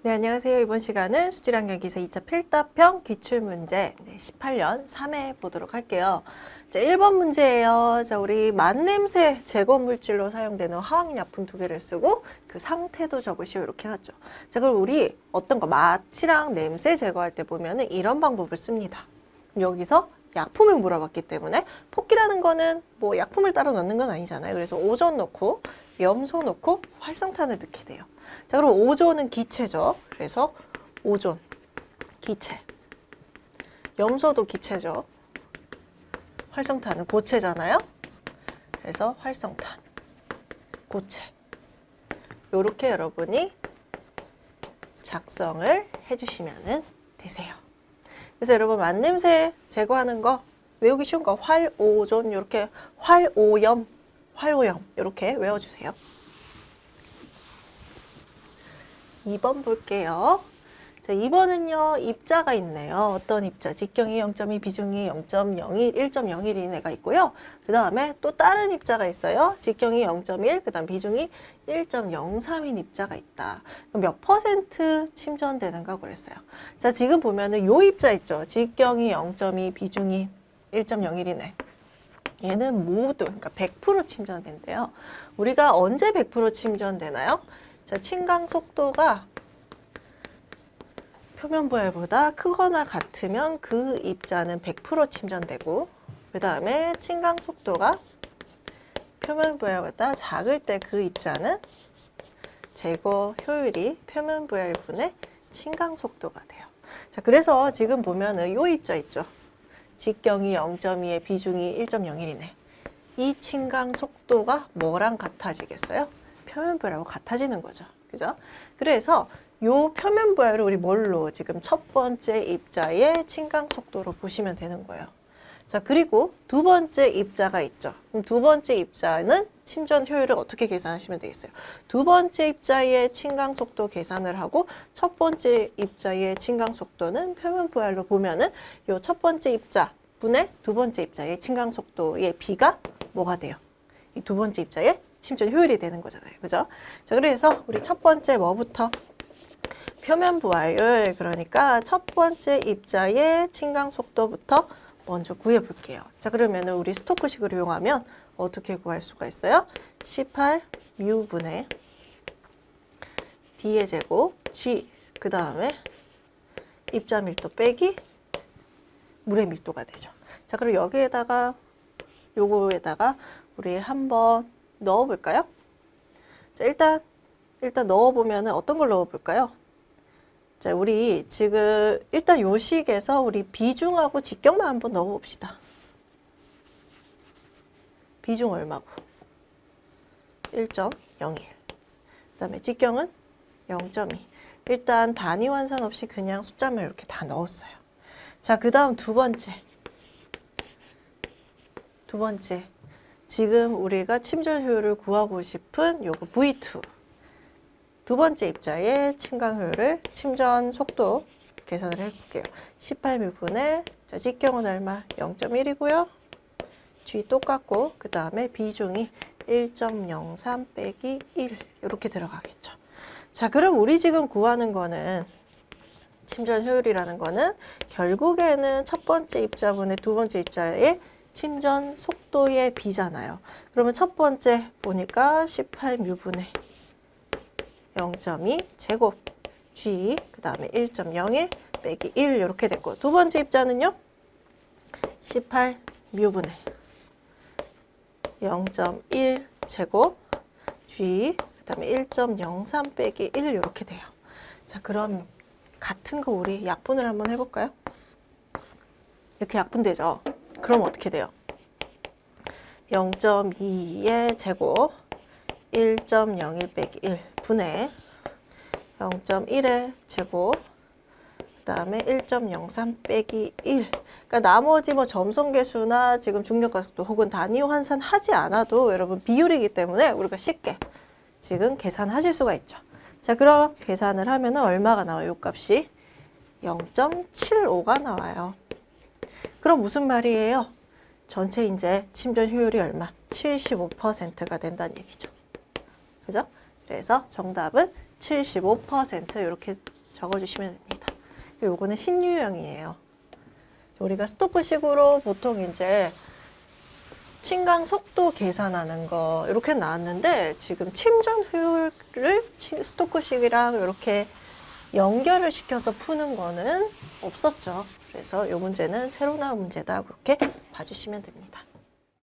네, 안녕하세요. 이번 시간은 수질환경 기사 2차 필답형 기출문제 18년 3회 보도록 할게요. 자, 1번 문제예요. 자, 우리 만냄새 제거 물질로 사용되는 화학약품 2개를 쓰고 그 상태도 적으시오. 이렇게 하죠. 자, 그럼 우리 어떤 거 맛이랑 냄새 제거할 때 보면은 이런 방법을 씁니다. 여기서 약품을 물어봤기 때문에 폭기라는 거는 뭐 약품을 따로 넣는 건 아니잖아요. 그래서 오존 넣고 염소 넣고 활성탄을 넣게 돼요. 자, 그럼 오존은 기체죠. 그래서 오존, 기체. 염소도 기체죠. 활성탄은 고체잖아요. 그래서 활성탄, 고체. 요렇게 여러분이 작성을 해주시면 되세요. 그래서 여러분 만냄새 제거하는 거 외우기 쉬운 거 활오존 이렇게 활오염 이렇게 외워주세요. 2번 볼게요. 자, 2번은요, 입자가 있네요. 어떤 입자? 직경이 0.2, 비중이 0.01, 1.01인 애가 있고요. 그 다음에 또 다른 입자가 있어요. 직경이 0.1, 그 다음 비중이 1.03인 입자가 있다. 그럼 몇 퍼센트 침전되는가 그랬어요. 자, 지금 보면은 요 입자 있죠. 직경이 0.2, 비중이 1.01이네. 얘는 모두, 그러니까 100% 침전된대요. 우리가 언제 100% 침전되나요? 자, 침강 속도가 표면 부하율보다 크거나 같으면 그 입자는 100% 침전되고, 그 다음에 침강 속도가 표면 부하율보다 작을 때 그 입자는 제거 효율이 표면 부하율분의 침강 속도가 돼요. 자, 그래서 지금 보면은 요 입자 있죠. 직경이 0.2에 비중이 1.01이네. 이 침강 속도가 뭐랑 같아지겠어요? 표면 부하율하고 같아지는 거죠. 그죠? 그래서 요 표면 부하율을 우리 뭘로 지금 첫 번째 입자의 침강 속도로 보시면 되는 거예요. 자, 그리고 두 번째 입자가 있죠. 그럼 두 번째 입자는 침전 효율을 어떻게 계산하시면 되겠어요? 두 번째 입자의 침강 속도 계산을 하고 첫 번째 입자의 침강 속도는 표면 부하율로 보면은 요 첫 번째 입자 분의 두 번째 입자의 침강 속도의 비가 뭐가 돼요? 이 두 번째 입자의 침전 효율이 되는 거잖아요. 그죠? 자, 그래서 우리 첫 번째 뭐부터? 표면 부하율, 그러니까 첫 번째 입자의 침강 속도부터 먼저 구해볼게요. 자, 그러면 우리 스토크식을 이용하면 어떻게 구할 수가 있어요? 18μ분의 D의 제곱, G, 그 다음에 입자 밀도 빼기 물의 밀도가 되죠. 자, 그럼 여기에다가 요거에다가 우리 한번 넣어볼까요? 자, 일단 넣어보면 어떤 걸 넣어볼까요? 자, 우리 지금 일단 요 식에서 우리 비중하고 직경만 한번 넣어봅시다. 비중 얼마고? 1.01. 그 다음에 직경은 0.2. 일단 단위 환산 없이 그냥 숫자만 이렇게 다 넣었어요. 자, 그 다음 두 번째. 지금 우리가 침전 효율을 구하고 싶은 요거 V2. 두 번째 입자의 침강 효율을 침전 속도 계산을 해볼게요. 18μ분의 자, 직경은 얼마? 0.1이고요. G 똑같고 그 다음에 비중이 1.03 빼기 1 이렇게 들어가겠죠. 자, 그럼 우리 지금 구하는 거는 침전 효율이라는 거는 결국에는 첫 번째 입자분의 두 번째 입자의 침전 속도의 비잖아요. 그러면 첫 번째 보니까 18μ분의 0.2 제곱 G 그 다음에 1.01 빼기 1 이렇게 됐고 두 번째 입자는요 18μ분의 0.1 제곱 G 그 다음에 1.03 빼기 1 이렇게 돼요. 자, 그럼 같은 거 우리 약분을 한번 해볼까요? 이렇게 약분되죠. 그럼 어떻게 돼요? 0.2의 제곱 1.01 빼기 1 분의 0.1의 제곱 그 다음에 1.03 빼기 1 그러니까 나머지 뭐 점성계수나 지금 중력가속도 혹은 단위 환산 하지 않아도 여러분 비율이기 때문에 우리가 쉽게 지금 계산하실 수가 있죠. 자, 그럼 계산을 하면 얼마가 나와요? 요 값이 0.75가 나와요. 그럼 무슨 말이에요? 전체 이제 침전 효율이 얼마? 75%가 된다는 얘기죠. 그죠? 그래서 정답은 75% 이렇게 적어주시면 됩니다. 요거는 신유형이에요. 우리가 스토크식으로 보통 이제 침강 속도 계산하는 거 이렇게 나왔는데 지금 침전 효율을 스토크식이랑 이렇게 연결을 시켜서 푸는 거는 없었죠. 그래서 이 문제는 새로 나온 문제다 그렇게 봐주시면 됩니다.